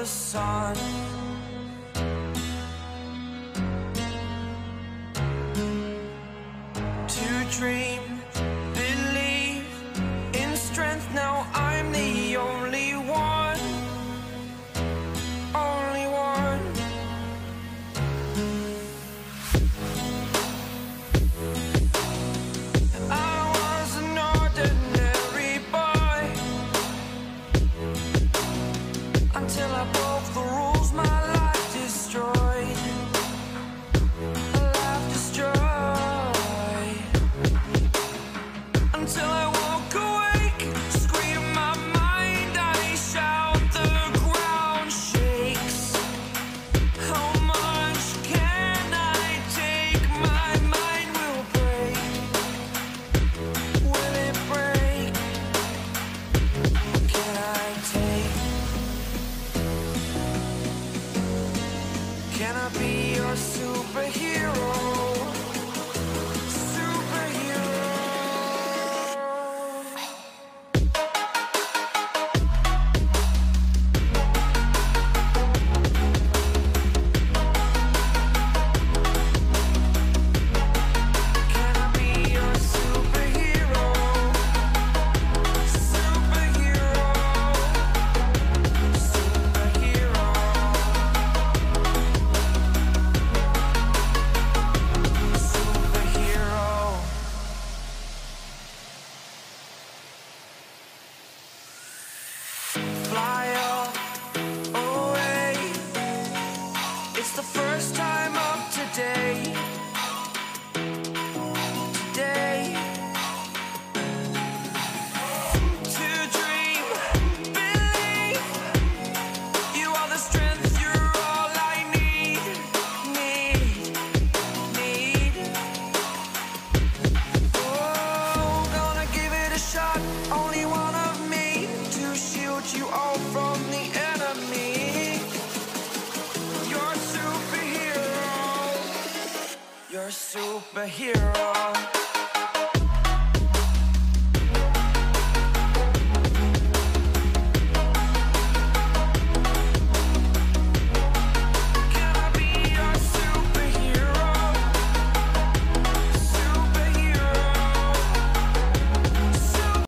the sun. To dream, believe in strength. Now I'm the only one, only one. I was an ordinary boy until I broke the rules. My life destroyed, a life destroyed. Until I woke awake, scream my mind, I shout, the ground shakes. How much can I take? My mind will break. Will it break? What can I take? Can I be your superhero? Fly away. It's the first time of today. Today. To dream, believe. You are the strength, you're all I need. Oh, gonna give it a shot. Only one of me to shield you all from the enemy. You're a superhero. You're a superhero.